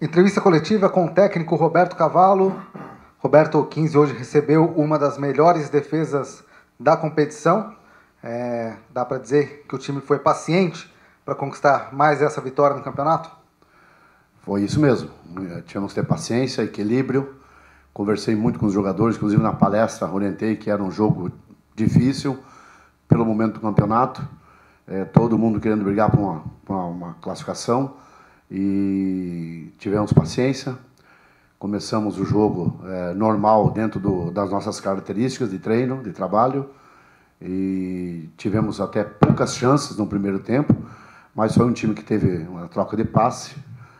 Entrevista coletiva com o técnico Roberto Cavallo. Roberto, 15 hoje recebeu uma das melhores defesas da competição. Dá para dizer que o time foi paciente para conquistar mais essa vitória no campeonato? Foi isso mesmo. Tínhamos que ter paciência, equilíbrio. Conversei muito com os jogadores, inclusive na palestra orientei que era um jogo difícil pelo momento do campeonato. Todo mundo querendo brigar por uma classificação. E tivemos paciência. Começamos o jogo normal dentro das nossas características de treino, de trabalho. E tivemos até poucas chances no primeiro tempo, mas foi um time que teve uma troca de passe.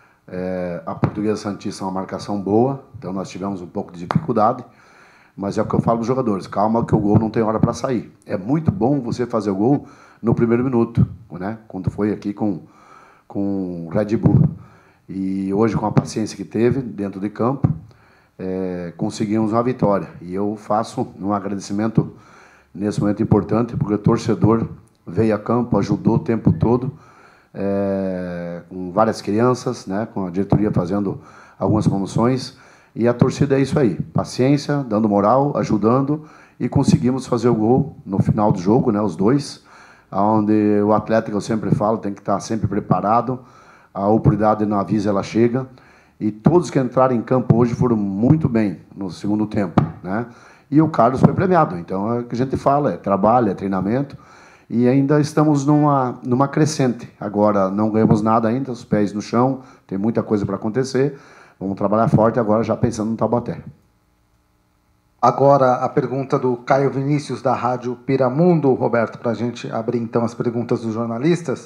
A Portuguesa Santista é uma marcação boa, então nós tivemos um pouco de dificuldade, mas é o que eu falo para os jogadores: calma que o gol não tem hora para sair. É muito bom você fazer o gol no primeiro minuto, né? Quando foi aqui com o Red Bull. E hoje, com a paciência que teve dentro de campo, conseguimos uma vitória. E eu faço um agradecimento nesse momento importante, porque o torcedor veio a campo, ajudou o tempo todo, com várias crianças, né, com a diretoria fazendo algumas promoções, e a torcida é isso aí, paciência, dando moral, ajudando, e conseguimos fazer o gol no final do jogo, né, os dois, onde o atleta, que eu sempre falo, tem que estar sempre preparado, a oportunidade não avisa, ela chega, e todos que entraram em campo hoje foram muito bem no segundo tempo, né? E o Carlos foi premiado. Então, é o que a gente fala, trabalho, treinamento, e ainda estamos numa crescente. Agora, não ganhamos nada ainda, os pés no chão, tem muita coisa para acontecer. Vamos trabalhar forte agora, já pensando no Taubaté. Agora, a pergunta do Caio Vinícius, da Rádio Piramundo, Roberto, para a gente abrir, então, as perguntas dos jornalistas.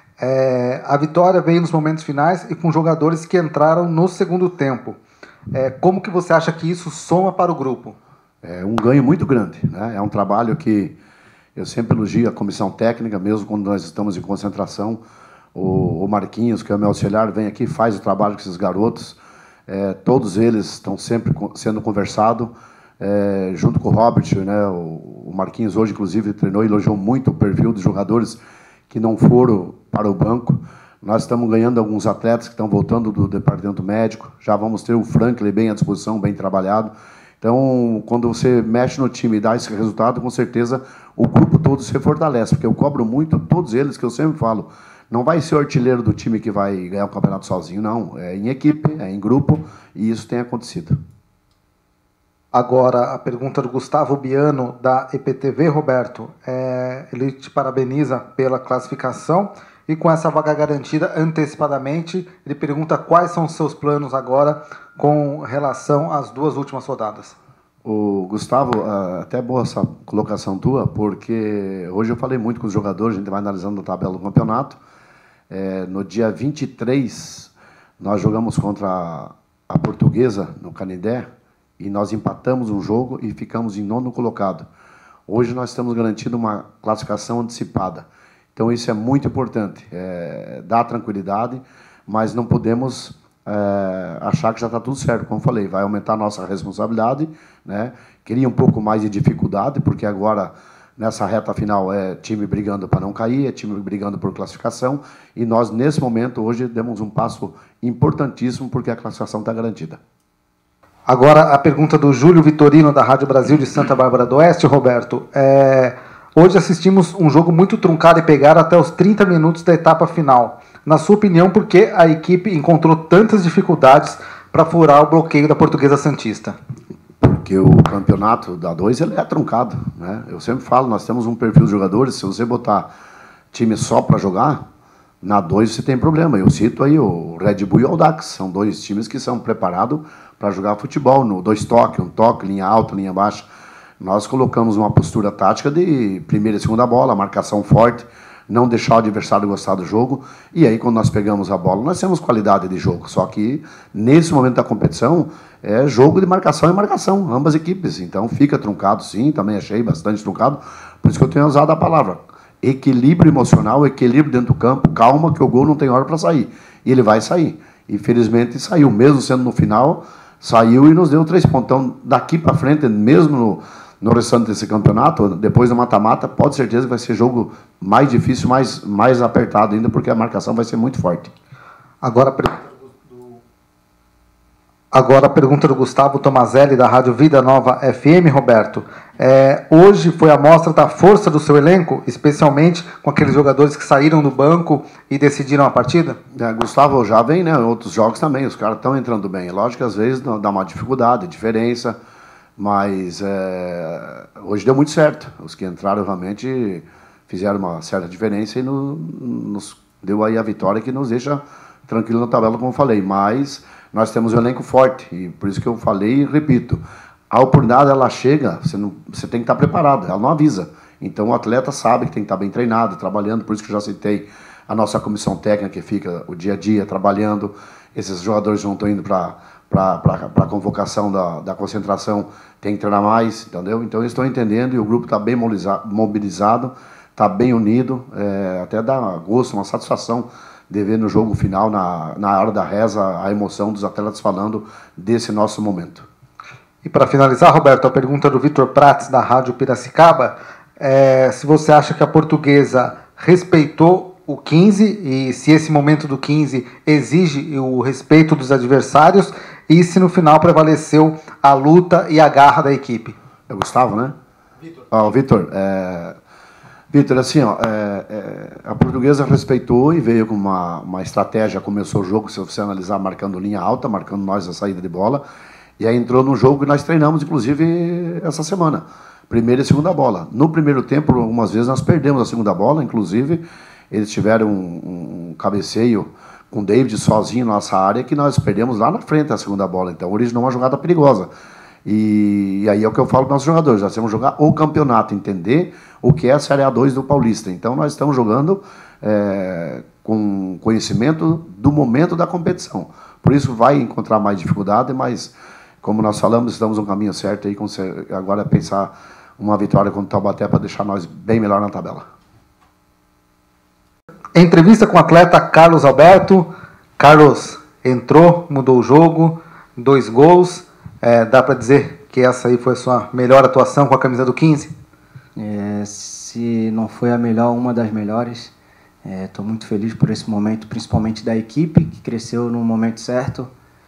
A vitória veio nos momentos finais e com jogadores que entraram no segundo tempo. Como que você acha que isso soma para o grupo? É um ganho muito grande, né? É um trabalho que eu sempre elogio a comissão técnica, mesmo quando nós estamos em concentração. O Marquinhos, que é o meu auxiliar, vem aqui, faz o trabalho com esses garotos. Todos eles estão sempre sendo conversados, junto com o Robert, né? O Marquinhos hoje, inclusive, treinou e elogiou muito o perfil dos jogadores que não foram para o banco. Nós estamos ganhando alguns atletas que estão voltando do departamento médico. Já vamos ter o Franklin bem à disposição, bem trabalhado. Então, quando você mexe no time e dá esse resultado, com certeza o grupo todo se fortalece, porque eu cobro muito todos eles, que eu sempre falo, não vai ser o artilheiro do time que vai ganhar o campeonato sozinho, não. É em equipe, é em grupo, e isso tem acontecido. Agora, a pergunta do Gustavo Biano, da EPTV, Roberto. Ele te parabeniza pela classificação e com essa vaga garantida antecipadamente, ele pergunta quais são os seus planos agora com relação às duas últimas rodadas. O Gustavo, até boa essa colocação tua, porque hoje eu falei muito com os jogadores, a gente vai analisando a tabela do campeonato. No dia 23, nós jogamos contra a Portuguesa, no Canindé, e nós empatamos um jogo e ficamos em 9º colocado. Hoje nós estamos garantindo uma classificação antecipada. Então isso é muito importante, dá tranquilidade, mas não podemos achar que já está tudo certo. Como falei, vai aumentar a nossa responsabilidade, né? Queria um pouco mais de dificuldade, porque agora, nessa reta final, é time brigando para não cair, é time brigando por classificação, e nós, nesse momento, hoje, demos um passo importantíssimo, porque a classificação está garantida. Agora, a pergunta do Júlio Vitorino, da Rádio Brasil de Santa Bárbara do Oeste, Roberto. Hoje assistimos um jogo muito truncado e pegado até os 30 minutos da etapa final. Na sua opinião, por que a equipe encontrou tantas dificuldades para furar o bloqueio da Portuguesa Santista? Porque o campeonato da 2 ele é truncado, né? Eu sempre falo, nós temos um perfil de jogadores, se você botar time só para jogar, na 2 você tem problema. Eu cito aí o Red Bull e o Audax, são dois times que são preparados para jogar futebol, no 2 toques, 1 toque, linha alta, linha baixa. Nós colocamos uma postura tática de primeira e segunda bola, marcação forte, não deixar o adversário gostar do jogo, e aí quando nós pegamos a bola, nós temos qualidade de jogo, só que nesse momento da competição, é jogo de marcação e marcação, ambas equipes, então fica truncado sim, também achei bastante truncado, por isso que eu tenho usado a palavra, equilíbrio emocional, equilíbrio dentro do campo, calma que o gol não tem hora para sair, e ele vai sair, infelizmente saiu, mesmo sendo no final, saiu e nos deu 3 pontos, então daqui para frente, mesmo no restante desse campeonato, depois do mata-mata, pode ter certeza que vai ser jogo mais difícil, mais apertado ainda, porque a marcação vai ser muito forte. Agora, Agora a pergunta do Gustavo Tomazelli, da Rádio Vida Nova FM, Roberto. Hoje foi a mostra da força do seu elenco, especialmente com aqueles jogadores que saíram do banco e decidiram a partida? Gustavo, já vem, né? Outros jogos também, os caras estão entrando bem. Lógico que às vezes dá uma dificuldade, diferença, mas hoje deu muito certo. Os que entraram realmente fizeram uma certa diferença e nos deu aí a vitória que nos deixa tranquilo na tabela, como eu falei. Mas nós temos um elenco forte, e por isso que eu falei e repito, a oportunidade ela chega, você tem que estar preparado, ela não avisa. Então o atleta sabe que tem que estar bem treinado, trabalhando, por isso que eu já citei a nossa comissão técnica que fica o dia a dia trabalhando. Esses jogadores não estão indo para a convocação da concentração, tem que treinar mais, entendeu? Então eles estão entendendo e o grupo está bem mobilizado, está bem unido, até dá gosto, uma satisfação de ver no jogo final, na hora da reza, a emoção dos atletas falando desse nosso momento. E para finalizar, Roberto, a pergunta do Vitor Prates, da Rádio Piracicaba, se você acha que a Portuguesa respeitou o 15 e se esse momento do 15 exige o respeito dos adversários e se no final prevaleceu a luta e a garra da equipe. É o Gustavo, né? Vitor. O Vitor, Vitor, assim, a Portuguesa respeitou e veio com uma estratégia, começou o jogo, se você analisar, marcando linha alta, marcando nós a saída de bola, e aí entrou no jogo que nós treinamos, inclusive, essa semana, primeira e segunda bola. No primeiro tempo, algumas vezes, nós perdemos a segunda bola, inclusive, eles tiveram um cabeceio com o David sozinho na nossa área, que nós perdemos lá na frente a segunda bola, então originou uma jogada perigosa. E aí é o que eu falo para os nossos jogadores, nós temos que jogar o campeonato, entender o que é a Série A2 do Paulista. Então nós estamos jogando com conhecimento do momento da competição. Por isso vai encontrar mais dificuldade, mas como nós falamos, estamos no caminho certo aí, agora é pensar uma vitória contra o Taubaté para deixar nós bem melhor na tabela. Entrevista com o atleta Carlos Alberto. Carlos entrou, mudou o jogo, 2 gols. Dá para dizer que essa aí foi a sua melhor atuação com a camisa do 15? Se não foi a melhor, uma das melhores. Estou muito feliz por esse momento, principalmente da equipe, que cresceu no momento certo.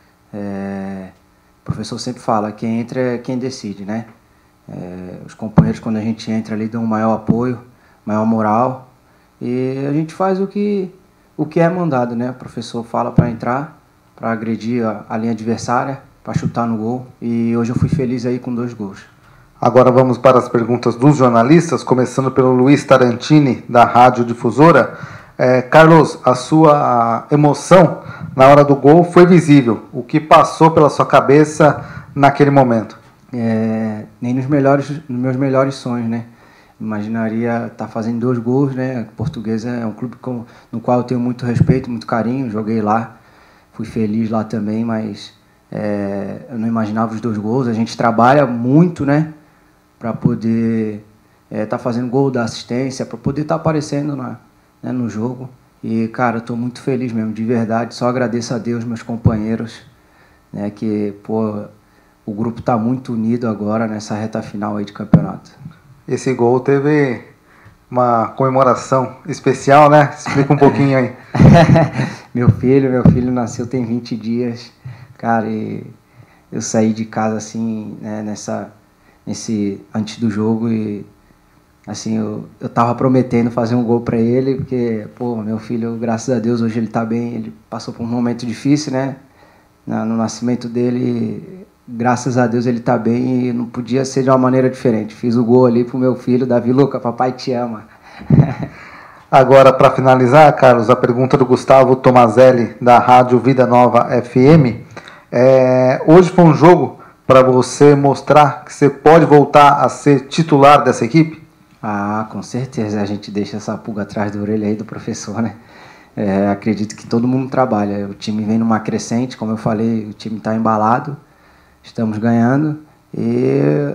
O professor sempre fala, quem entra é quem decide, né? Os companheiros, quando a gente entra ali, dão um maior apoio, maior moral. E a gente faz o que é mandado, né? O professor fala para entrar, para agredir a linha adversária, para chutar no gol, e hoje eu fui feliz aí com 2 gols. Agora vamos para as perguntas dos jornalistas, começando pelo Luiz Tarantini, da Rádio Difusora. Carlos, a sua emoção na hora do gol foi visível. O que passou pela sua cabeça naquele momento? Nem nos meus melhores sonhos, né? Imaginaria estar fazendo 2 gols, né? A Portuguesa é um clube no qual eu tenho muito respeito, muito carinho, joguei lá, fui feliz lá também, mas eu não imaginava os 2 gols. A gente trabalha muito, né, para poder estar fazendo gol, da assistência, para poder estar aparecendo no jogo. E, cara, eu estou muito feliz mesmo, de verdade. Só agradeço a Deus, meus companheiros, né, que o grupo está muito unido agora nessa reta final aí de campeonato. Esse gol teve uma comemoração especial, né? Explica um pouquinho aí. Meu filho nasceu tem 20 dias. Cara, e eu saí de casa assim, né, antes do jogo, e assim, eu tava prometendo fazer um gol para ele, porque, meu filho, graças a Deus, hoje ele tá bem. Ele passou por um momento difícil, né, no nascimento dele. Graças a Deus ele tá bem e não podia ser de uma maneira diferente. Fiz o gol ali pro meu filho, Davi Luca, papai te ama. Agora, para finalizar, Carlos, a pergunta do Gustavo Tomazelli, da Rádio Vida Nova FM. Hoje foi um jogo para você mostrar que você pode voltar a ser titular dessa equipe? Com certeza. A gente deixa essa pulga atrás da orelha aí do professor, né? Acredito que todo mundo trabalha. O time vem numa crescente, como eu falei, o time está embalado, estamos ganhando, e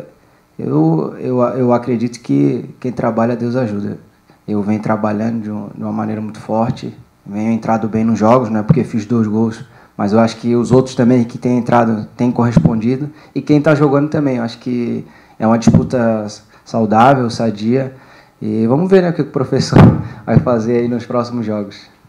eu acredito que quem trabalha, Deus ajuda. Eu venho trabalhando de uma maneira muito forte, venho entrado bem nos jogos, não é porque fiz 2 gols, mas eu acho que os outros também que têm entrado têm correspondido, e quem está jogando também. Eu acho que é uma disputa saudável, sadia, e vamos ver, né, o que o professor vai fazer aí nos próximos jogos.